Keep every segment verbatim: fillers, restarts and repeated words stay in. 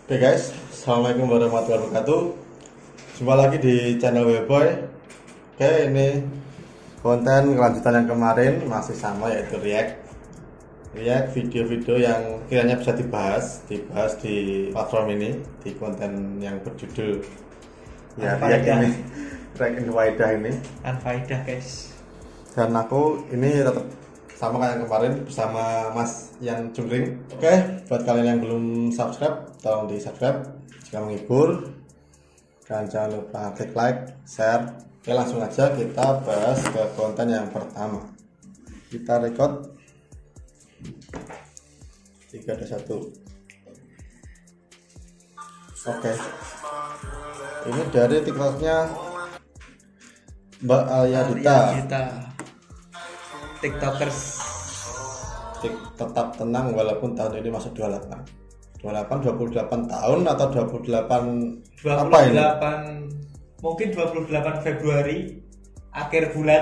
Oke guys, assalamualaikum warahmatullahi wabarakatuh. Jumpa lagi di channel Weboy. Oke, ini konten kelanjutan yang kemarin masih sama, yaitu react react video-video yang kiranya bisa dibahas dibahas di platform ini, di konten yang berjudul ya react ini, react Inwaidah ini Anfaidah guys. Dan aku ini tetap sama kayak kemarin bersama Mas Yan Jungkring. Oke, buat kalian yang belum subscribe, tolong di subscribe jika menghibur, dan jangan lupa klik like, share. Oke, langsung aja kita bahas ke konten yang pertama. Kita record tiga dua satu. Oke, ini dari tiktoknya Mbak Alia Dita. Tiktokers Tik, tetap tenang walaupun tahun ini masuk dua puluh delapan dua puluh delapan dua puluh delapan tahun atau dua puluh delapan dua puluh delapan apa ini? Mungkin dua puluh delapan Februari akhir bulan.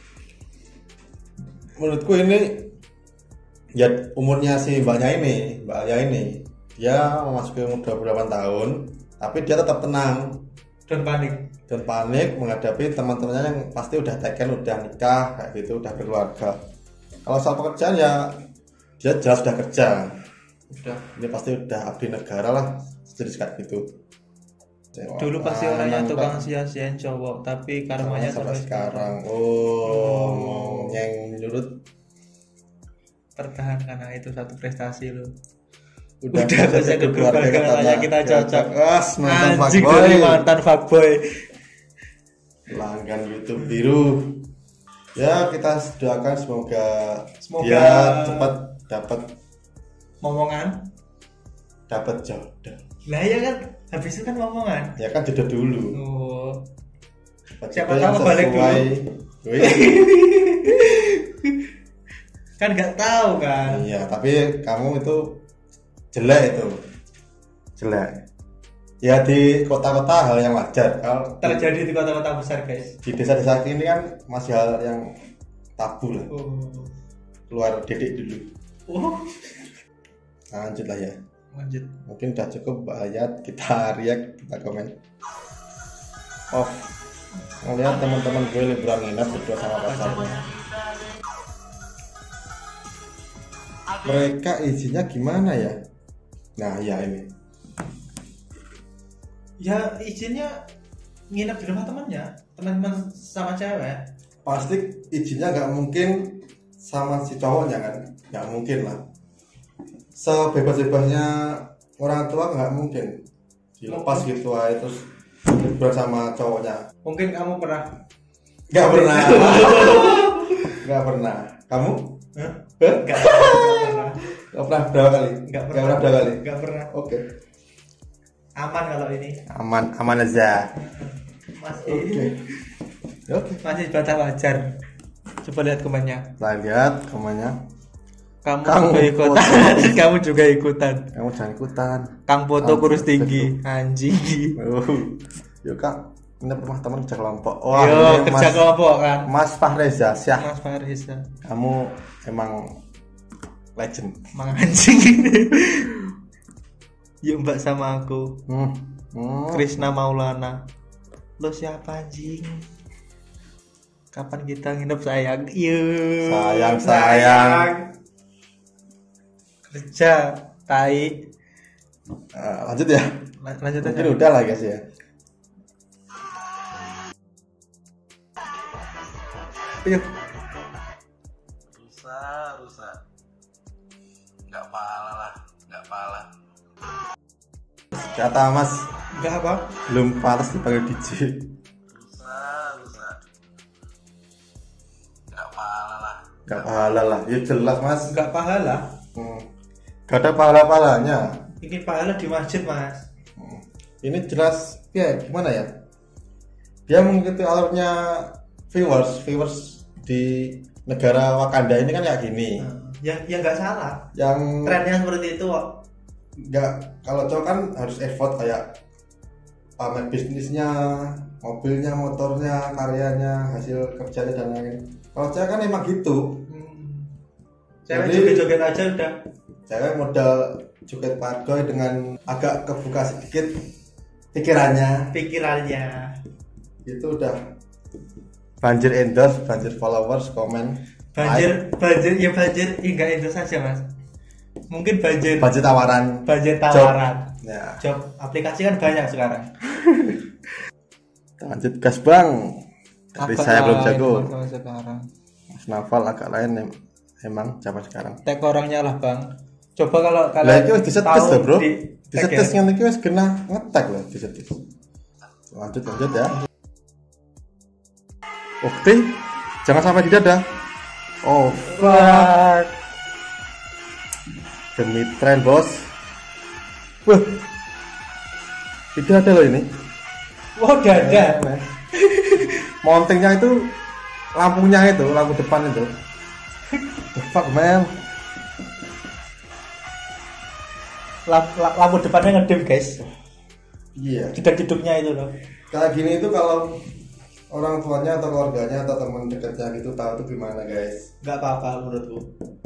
Menurutku ini ya umurnya si mbaknya ini, Mbak Alia ini, dia memasuki umur dua puluh delapan tahun, tapi dia tetap tenang Dan panik dan panik menghadapi teman-temannya yang pasti udah teken, udah nikah kayak gitu, udah berkeluarga. Kalau soal pekerjaan ya dia jelas sudah kerja, Udah ini pasti udah abdi negara lah, sejenis kayak gitu. Dulu pasti Wah, orangnya nangkep. tukang sia-siain cowok, tapi karmanya sampai sampai sekarang. Oh, mau nyeng nyurut. Pertahankan itu satu prestasi lo. Udah, Udah bisa ke keluarga katanya kita cocok. As mantan Anjing fuckboy. dari mantan fuckboy. Langgan YouTube biru. Ya, kita doakan semoga, Semoga dia cepat dapat momongan. dapat jodoh. Lah ya kan, habis itu kan momongan. Ya kan jodoh dulu. Oh. Dapat Siapa jodoh yang tahu balik dulu. sesuai. Wih. Kan nggak tahu kan. Iya, tapi kamu itu jelek itu. Jelek. Ya di kota-kota hal yang wajar. Kalau Terjadi di kota-kota besar guys. di desa-desa ini kan masih hal yang tabu lah. Oh. Keluar dedek dulu. Oh. Nah, lanjut lah ya. Lanjut. Mungkin udah cukup Mbak Ayat, kita react, kita komen. Off. Ngeliat teman-teman gue liburan nginep berdua sama pacarnya. Mereka izinnya gimana ya? Nah ya ini. Ya izinnya nginep di rumah temannya, teman-teman sama cewek. Pasti izinnya nggak mungkin sama si cowoknya kan? Nggak mungkin lah. Sebebas-bebasnya orang tua nggak mungkin dilepas gitu aja terus liburan sama cowoknya. Mungkin kamu pernah? Nggak pernah. Nggak pernah. Kamu? Hah? Hah? Nggak pernah. Nggak pernah berapa kali? Nggak Nggak pernah. pernah berapa kali? Nggak pernah. Oke. Aman kalau ini. Aman, aman aja. Masih. Oke. Oke. Masih batas wajar. Coba lihat komennya. Kita lihat komennya. Kamu, Kang juga ikutan. Kamu juga ikutan. Kamu jangan ikutan. Kang foto Kang kurus foto. tinggi. Anjing. Uh. Yuk kak, ini rumah teman kerja kelompok. Wah, Yo, ini kerja Mas, kelompok kan. Mas Fahreza Syah. Mas Farisa. Kamu emang legend. Mang anjing. Yuk mbak sama aku. Hmm. Hmm. Krisna Maulana. Lo siapa anjing? Kapan kita nginep sayang? Yuk. Sayang, sayang. Kerja tai. Uh, lanjut ya. Lan- Lanjut aja. Mungkin udah lah guys ya. Yuk. Rusa, rusa. Nggak pala lah, nggak pala. Kata Mas Enggak apa? belum pantas dipanggil D J. Rusa, rusa. Nggak pala lah. Gak pahala lah. Ya jelas Mas. Enggak pahala. Hmm. Gak ada pahala-pahalanya. Ini pahala di masjid, Mas. Hmm. Ini jelas ya gimana ya? Dia mengikuti alurnya viewers, viewers di negara Wakanda ini kan kayak gini. Yang yang enggak salah. Yang Trennya seperti itu kok. nggak, kalau cowok kan harus effort kayak pamer bisnisnya, mobilnya, motornya, karyanya, hasil kerjanya dan lain-lain. Kalau cewek kan emang gitu. Hmm. Cewek Jadi- joget-joget aja udah. Cewek modal joget pagoy dengan agak kebuka sedikit pikirannya, Pikirannya. itu udah banjir endorse, banjir followers, komen, Banjir, banjir, ya banjir, ya enggak itu saja mas. Mungkin banjir, like, banjir tawaran. banjir tawaran. Ya, Job aplikasi kan banyak sekarang. lanjut gas bang. Tapi Agak saya belum lain jago. kalau sekarang. Mas Naval agak lain em- emang zaman sekarang. Tag orangnya lah bang. Coba kalau Lah kalian iki wis disetes tahu lho, Bro. di- Disetes tag ya. ngene iki wis kena ngetek loh, disetes. Lanjut lanjut ya. Oke. Jangan sampai tidak ada. Oh, fuck. Demi tren, Bos. Wah. Tidak ada loh ini. Wah udah ada. Mountingnya itu lampunya itu, lampu depan itu. The fuck, man. Lamp- lamp- lampu depannya ngedip guys. Iya. Jeduk-jeduknya itu loh. Kayak gini itu kalau orang tuanya atau keluarganya atau teman dekatnya gitu tahu tuh gimana, guys. Nggak apa-apa menurutku.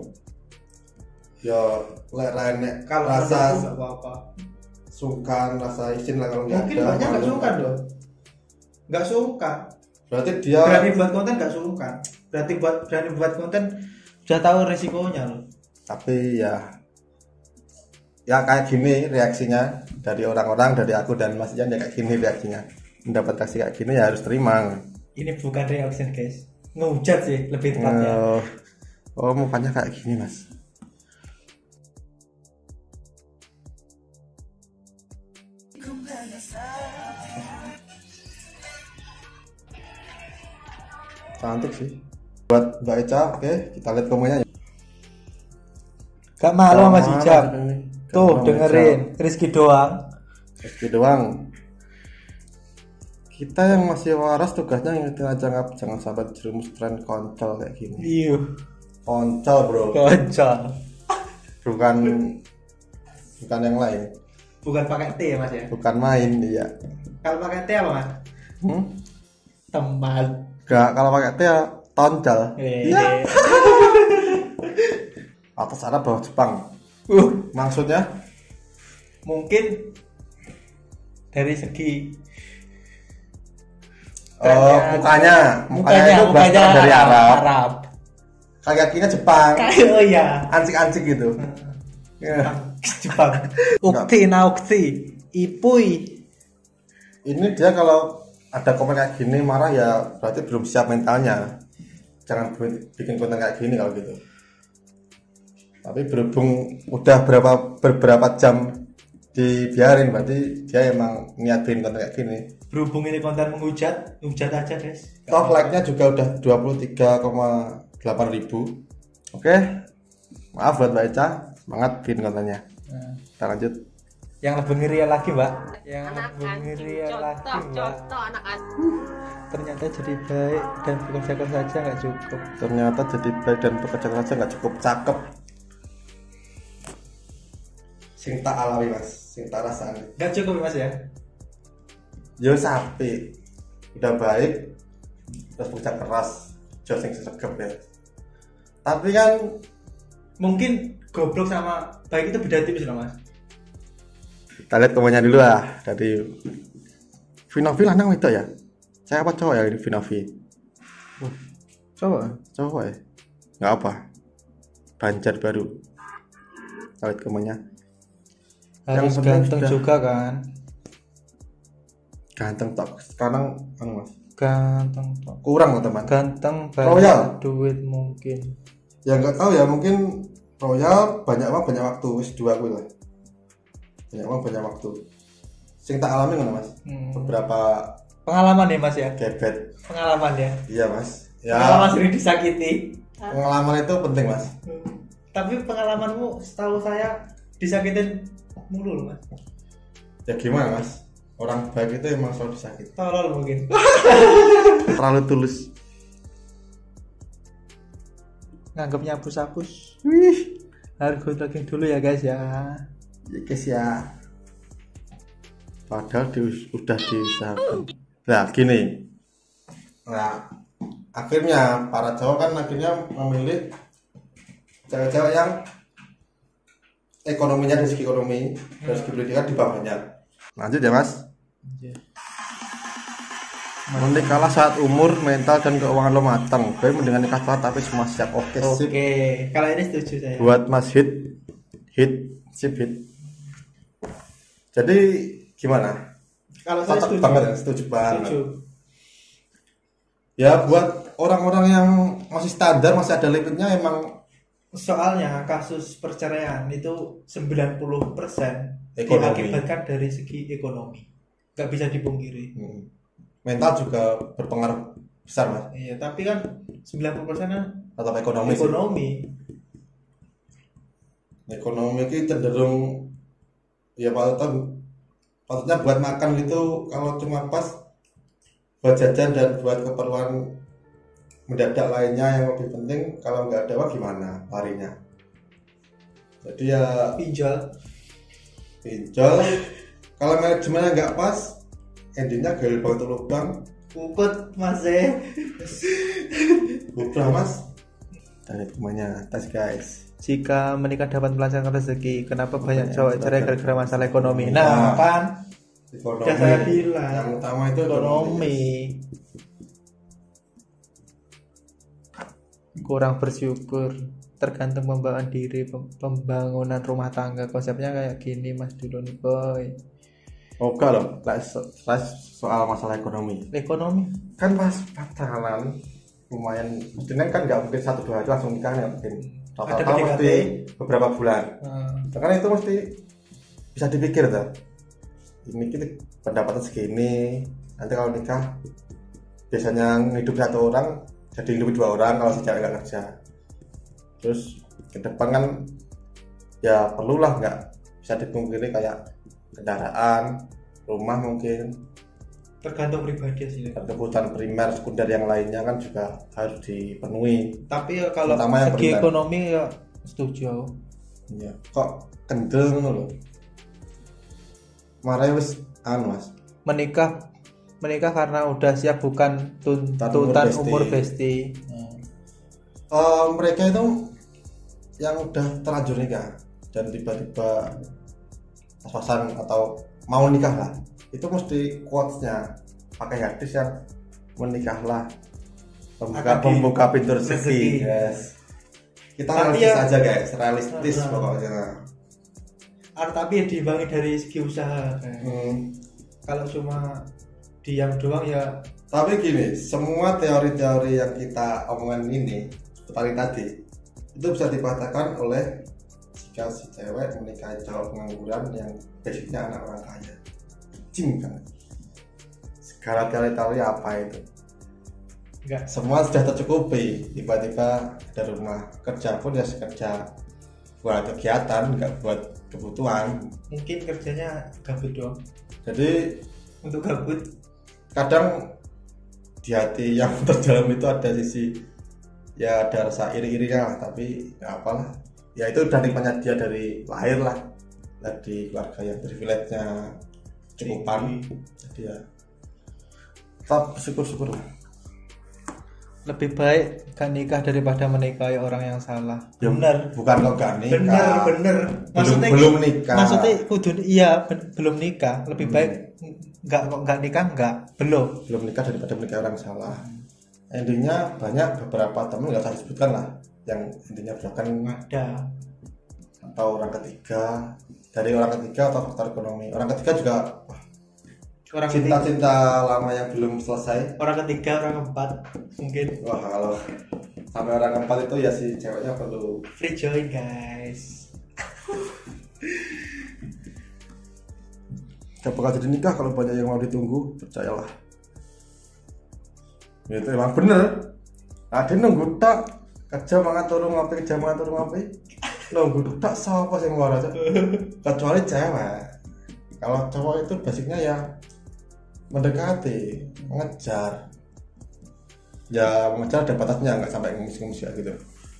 Ya, lek lainnya Kalau rasa menurutku nggak apa-apa. sungkan, rasa izin lah kalau nggak Mungkin ada. banyak nggak malu. sungkan loh. Nggak sungkan. Berarti dia Berani buat konten nggak sungkan. Berarti buat berani buat konten udah tahu resikonya loh. tapi ya ya kayak gini reaksinya dari orang-orang, dari aku dan Mas Ian ya kayak gini reaksinya. Mendapat reaksi kayak gini ya harus terima. Ini bukan reaction guys. Ngehujat sih lebih tepatnya. Oh, oh mukanya kayak gini, Mas. Cantik sih. Buat Mbak Eca, oke, kita lihat komennya. Gak malu sama si Mana Jam. ini? Tuh Mbak dengerin Rizky doang. Rizky doang. Kita yang masih waras tugasnya ngingetin aja ngap, jangan sampai jerumus tren koncol kayak gini. Iya. Koncol, bro. Kocok. Bukan bukan yang lain. Bukan pakai T ya mas ya. Bukan main dia. Kalau pakai T apa mas? Hmm? Teman. Gak, kalau pakai T ya toncol. Eh. Iya. Atas Arab bawah Jepang. Uh, Maksudnya? mungkin dari segi Oh, trennya- mukanya. Mukanya mukanya itu mukanya berasal dari Arab. Arab. Kakinya Jepang. Kayak oh iya. Ancik-ancik gitu. Ya. Jepang. Ukti na ukti. Ipui. Ini dia kalau ada komen kayak gini marah ya berarti belum siap mentalnya. Jangan bu- bikin konten kayak gini kalau gitu. Tapi berhubung udah berapa beberapa jam dibiarin berarti dia emang niatin konten kayak gini. Berhubung ini konten menghujat, hujat aja guys. Toh like-nya juga udah dua puluh tiga koma delapan ribu. Oke. Maaf buat Mbak Eca, semangat bikin kontennya. Nah, Kita lanjut. yang lebih ngeri lagi mbak. Yang anak lebih ngeri anjing lagi contoh mbak. contoh anak anjing Ternyata jadi baik dan bekerja keras saja nggak cukup. Ternyata jadi baik dan bekerja keras aja nggak cukup, cakep. Sing tak alami mas, sing tak rasani. Nggak cukup mas ya. Yo sapi, udah baik, terus bekerja keras, jos sing sesegep ya. Tapi kan Mungkin goblok sama baik itu beda tipis loh mas. kita lihat komennya dulu lah dari Vinovi lanang itu ya. Saya apa cowok ya ini Vinovi? Oh, cowok, cowok ya. Nggak apa. Banjar baru. Kita lihat komennya. Harus Yang penting ganteng sudah- juga kan. Ganteng tok. Sekarang anu mas. Ganteng toh. Kurang loh teman. Ganteng Royal. banyak duit mungkin. Ya nggak tahu ya mungkin Royal banyak uang banyak waktu wis dua gue lah. Banyak uang banyak waktu. Sing tak alami ngono mas. Hmm. Beberapa Pengalaman ya mas ya. gebet. Pengalaman ya. Iya mas. Ya Pengalaman sering disakiti. pengalaman itu penting mas. Tapi pengalamanmu setahu saya disakitin mulu loh mas. Ya gimana mas? Orang baik itu emang selalu disakiti. Tolol mungkin. Terlalu tulus. Nganggapnya hapus-hapus. Wih. Harus lagi dulu ya guys ya. Ya guys ya. Padahal di, udah diusahakan. Nah gini. Nah akhirnya para cowok kan akhirnya memilih cewek-cewek yang ekonominya dari segi ekonomi, dari segi pendidikan di bawahnya. Lanjut ya mas. Menikahlah saat umur, mental dan keuangan lo matang. Gue mendingan nikah tua tapi semua siap. Oke, sip. Oke, kalau ini setuju saya. Buat Mas Hit, Hit, sip Hit. Jadi gimana? Kalau saya Tetap setuju. banget ya, setuju banget. Setuju. Ya buat orang-orang yang masih standar, masih ada limitnya emang Soalnya kasus perceraian itu sembilan puluh persen Ekonomi. diakibatkan dari segi ekonomi. Gak bisa dipungkiri. hmm, mental juga berpengaruh besar mas. Iya, tapi kan sembilan puluh persen kan Tetap ekonomi. sih. ekonomi. Ekonomi itu cenderung ya patutnya patutnya buat makan gitu kalau cuma pas buat jajan dan buat keperluan mendadak lainnya yang lebih penting. Kalau nggak ada wah gimana larinya. Jadi ya Pinjol. pinjol. Kalau manajemennya nggak pas, endingnya gagal banget lubang. Puput mas eh. Bubrah mas. Dan semuanya atas guys. Jika menikah dapat melancarkan rezeki, kenapa banyak Banyak cowok cerai belajar. gara-gara masalah ekonomi? Nah, Nah, kan Ekonomi. udah saya bilang. Yang utama itu Ekonomi. Kurang bersyukur, tergantung pembawaan diri, pem- pembangunan rumah tangga. Konsepnya kayak gini mas dulu nih boy. Oke loh, lah, so- lah, soal masalah ekonomi. Ekonomi. Kan pas pacaran lumayan, mestinya kan nggak mungkin satu dua hari langsung nikah ya mungkin. Ada Total P D K T. mesti beberapa bulan. Nah, Karena itu mesti bisa dipikir tuh. Ini kita pendapatan segini, nanti kalau nikah biasanya hidup satu orang jadi hidup dua orang kalau si cewek nggak kerja. Terus ke depan kan ya perlulah nggak bisa dipungkiri kayak kendaraan, rumah mungkin, tergantung pribadi sih. dan kebutuhan primer, sekunder yang lainnya kan juga harus dipenuhi. Tapi ya kalau Terutama yang segi primer. ekonomi ya setuju. Ya, kok kendel ngono lho. Marah wis anu Mas. Menikah menikah karena udah siap, bukan Tuntutan tuntutan umur umur besti. Eh, mereka itu yang udah terlanjur nikah dan tiba-tiba pas-pasan atau mau nikah lah, itu mesti quotes-nya pakai hadis yang menikahlah membuka, Akan di- membuka pintu rezeki. rezeki. Yes. Kita Tapi realistis ya- aja guys, realistis Nah. pokoknya. Ah, tapi ya diimbangi dari segi usaha. Hmm. Kalau cuma diam doang ya Tapi gini, semua teori-teori yang kita omongin ini seperti tadi itu bisa dipatahkan oleh jika si cewek menikahi cowok pengangguran yang basicnya anak orang kaya. Cing kan? Segala teori-teori apa itu? enggak. Semua sudah tercukupi. Tiba-tiba ada rumah kerja pun ya kerja buat kegiatan, nggak buat kebutuhan. Mungkin kerjanya gabut doang. Jadi Untuk gabut. kadang di hati yang terdalam itu ada sisi ya ada rasa iri-irinya lah, tapi ya apalah ya itu udah nikmatnya dia dari lahir lah, dari keluarga yang privilege-nya cukupan, jadi ya tetap syukur-syukur lah. Lebih baik gak nikah daripada menikahi orang yang salah. Ya, Bener. bukan kok gak nikah, Bener, bener. belum, belum nikah, Maksudnya kudu iya ben- belum nikah. Lebih Hmm. baik nggak kok nggak nikah nggak belum. belum nikah daripada menikah orang salah. Endingnya banyak beberapa temen nggak usah disebutkan lah yang intinya misalkan Ada. atau orang ketiga, dari orang ketiga atau faktor ekonomi. Orang ketiga juga wah, Orang ketiga, cinta-cinta lama yang belum selesai. orang ketiga, orang keempat mungkin Wah kalau sampai orang keempat itu ya si ceweknya perlu free join guys. gak bakal jadi nikah kalau banyak yang mau ditunggu, percayalah. Itu emang bener. Ada nunggu tak kerja mangan turu ngopi, kerja mangan turu ngopi. Nunggu tak sapa sing ora aja. Kecuali cewek. Kalau cowok itu basicnya ya mendekati, mengejar. Ya mengejar ada batasnya, nggak sampai ngemis-ngemis kayak gitu.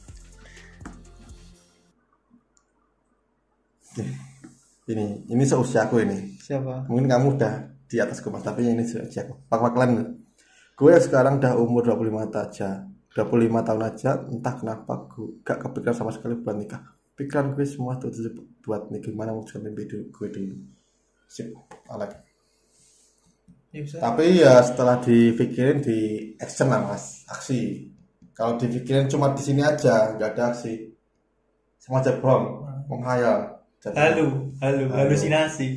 Ini ini seusiaku ini. Siapa? Mungkin kamu udah di atasku mas, tapi ini seusiaku. Pak Paklan. Gue sekarang udah umur dua puluh lima aja. dua puluh lima tahun aja entah kenapa gue gak kepikiran sama sekali buat nikah. Pikiran gue semua tuh buat nih gimana mewujudkan mimpi gue dulu. Sip, Alek. Ya, bisa. Tapi ya setelah dipikirin di action lah mas, aksi. Kalau dipikirin cuma di sini aja, nggak ada aksi, sama aja bohong, menghayal. Jadi, Halu, halu, Halu. halusinasi.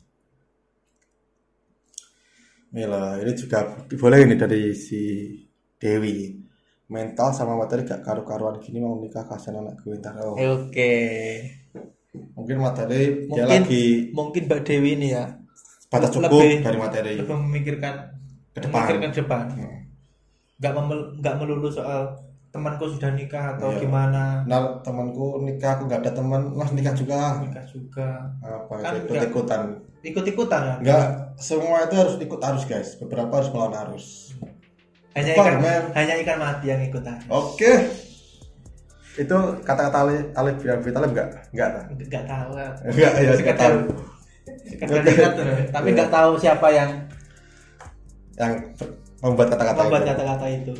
Mila, ini juga boleh ini dari si Dewi. Mental sama materi gak karu-karuan gini mau nikah kasihan anak gue ntar. Oh. Oke. Mungkin materi dia Mungkin lagi mungkin Mbak Dewi ini ya batas cukup lebih- dari materi. lebih memikirkan Ke depan. memikirkan depan. Hmm. Nggak memel- nggak melulu soal temanku sudah nikah atau Iya. gimana. Nah temanku nikah, aku nggak ada teman, lah nikah juga. Nikah juga. Apa Kan ikut ikutan? Ikut-ikutan ya. Enggak, semua itu harus ikut arus guys. Beberapa harus melawan arus. Hanya Apa, ikan men? hanya ikan mati yang ikutan. Oke. Itu kata-kata Alif Alif bilang Vitalib enggak? Enggak kan? Nggak tahu. Enggak ya sekedar Sekedar ingat tuh, tapi nggak tahu siapa yang yang membuat kata-kata membuat itu. kata-kata itu.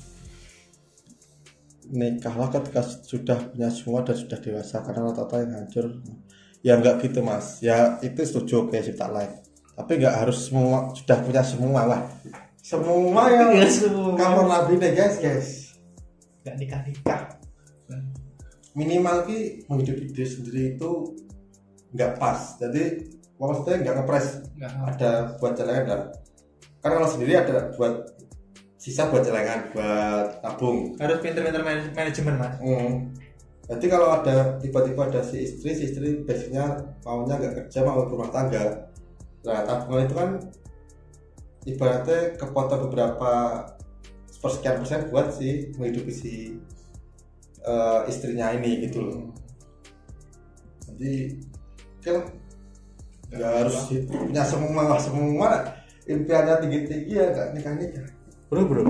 Nikahlah ketika sudah punya semua dan sudah dewasa karena rata-rata yang hancur. Ya enggak gitu mas. Ya itu setuju kayak Cipta Live. Tapi enggak harus semua sudah punya semua lah. Semua yang Ya, semua. kamar nabi deh guys guys. Nggak nikah-nikah. Minimal ki menghidupi diri sendiri itu nggak pas. Jadi maksudnya nggak ngepres. Nggak. Ada buat celengan dan karena kalau sendiri ada buat sisa buat celengan, buat tabung. Harus pinter-pinter manaj- manajemen mas. Hmm. Jadi kalau ada tiba-tiba ada si istri, si istri biasanya maunya nggak kerja mau rumah tangga. Nah tabungan itu kan ibaratnya kepotong beberapa sepersekian persen buat si menghidupi si uh, istrinya ini gitu loh. Jadi oke lah, nggak harus punya semua semua impiannya tinggi-tinggi ya nggak nikah-nikah. Bro bro.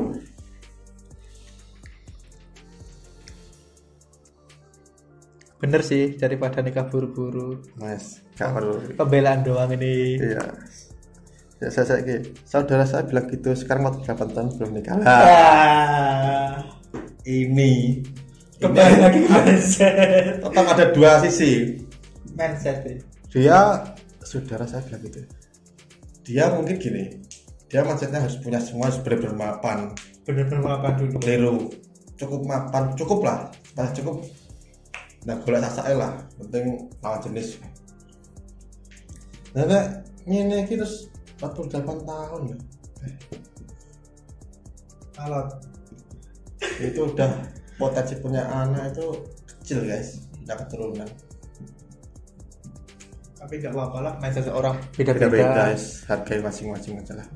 Bener sih daripada nikah buru-buru. Mas, nggak perlu. Pembelaan doang ini. Iya. Ya saya saya gitu. Saudara saya bilang gitu. Sekarang mau delapan tahun belum nikah. Lah, Ah, ini kembali ini lagi ke mindset. tetap ada dua sisi. Mindset ya. Dia saudara saya bilang gitu. Dia mungkin gini. Dia mindsetnya harus punya semua harus benar-benar mapan. Bener-bener apa dulu. Keliru. Cukup mapan, cukup lah. Pas cukup. Nah, golek sasake lah. Penting lawan jenis. Nah, nek ngene iki terus empat puluh delapan tahun ya. Eh, Alat. itu udah potensi punya anak itu kecil guys, udah keturunan. Tapi nggak apa-apa lah. Mindset seorang Beda-beda beda-beda. guys, hargai masing-masing aja lah.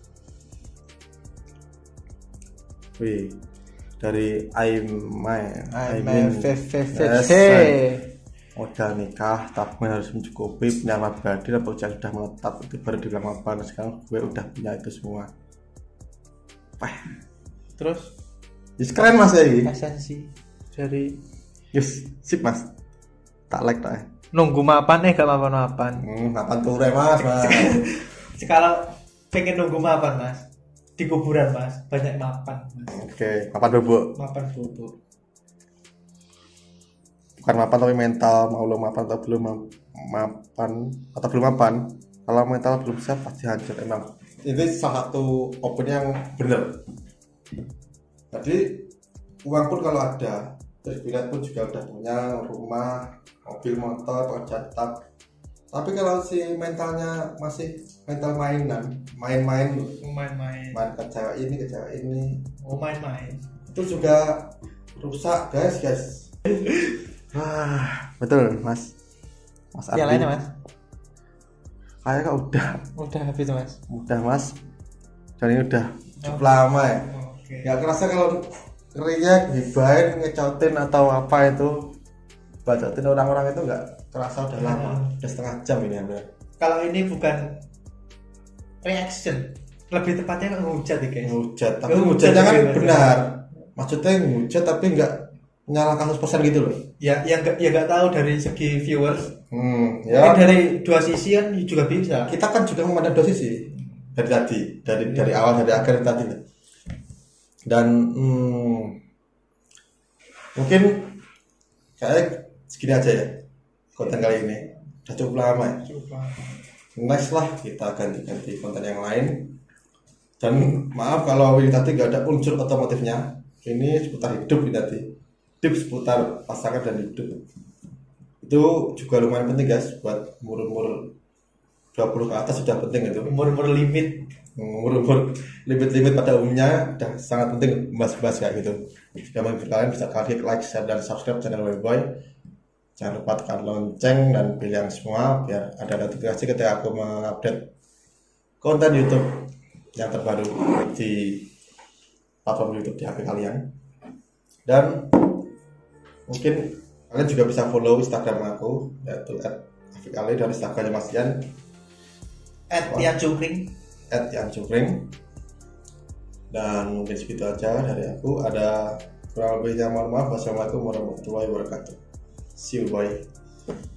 Wih, dari Aiman, Aiman V V V Yes, C. modal nikah, tabungan harus mencukupi, punya rumah pribadi, dan pekerjaan sudah menetap, itu baru dibilang mapan. Sekarang gue udah punya itu semua. Wah, Terus yes, keren mas ya ini. esensi dari Yes, sip mas. Tak like tak. nunggu mapan eh gak mapan-mapan. Hmm, mapan ture mas, mas. Sekarang pengen nunggu mapan mas. Di kuburan mas, banyak mapan mas. Oke, mapan bubuk. Mapan bubuk. Bukan mapan tapi mental, mau lo mapan atau belum ma- mapan atau belum mapan. Kalau mental belum siap pasti hancur emang. Ini salah satu opini yang benar. Jadi uang pun kalau ada, terus bilet pun juga udah punya rumah, mobil, motor, pekerjaan tetap. Tapi kalau si mentalnya masih mental mainan, main-main, Main-main. main ke cewek ini ke cewek ini, Oh main-main. itu juga rusak guys guys. Ah, betul mas. Mas Yang Ardi. lainnya mas? Kayaknya udah, Udah habis mas. udah mas. Dan ini udah cukup lama ya. Oke. Gak kerasa kalau ngeriak, gibain, ngecotin atau apa itu, bacotin orang-orang itu nggak kerasa udah lama, udah setengah jam ini ya. Kalau ini bukan reaction, lebih tepatnya ngehujat ya guys. Ngehujat, tapi Ngehujat ngehujatnya kan gitu, benar. Maksudnya ngehujat tapi nggak menyalahkan seratus persen gitu loh. Ya yang gak, ya nggak tahu dari segi viewers. Hmm, Mungkin ya. dari dua sisi kan juga bisa. Kita kan juga memandang dua sisi dari tadi, dari dari awal dari akhir tadi. Dan hmm, Mungkin kayak segini aja ya konten kali ini. Udah cukup lama ya. Coba. Next lah kita ganti-ganti konten yang lain. Dan maaf kalau ini tadi gak ada unsur otomotifnya. Ini seputar hidup ini tadi. Tips seputar pasangan dan hidup. Itu juga lumayan penting guys buat umur-umur dua puluh ke atas sudah penting itu. Umur-umur limit. Umur-umur limit-limit pada umumnya udah sangat penting bahas-bahas kayak gitu. Jika menurut kalian bisa klik, like, share, dan subscribe channel Weboy. Jangan lupa tekan lonceng dan pilih yang semua biar ada notifikasi ketika aku mengupdate konten YouTube yang terbaru di platform YouTube di H P kalian. Dan mungkin kalian juga bisa follow Instagram aku yaitu at afik ali dan Instagramnya Mas Ian At Tian Cukring. at Ian Cukring. Dan mungkin segitu aja dari aku. Ada kurang lebihnya mohon maaf. Wassalamualaikum warahmatullahi wabarakatuh. See you, bye.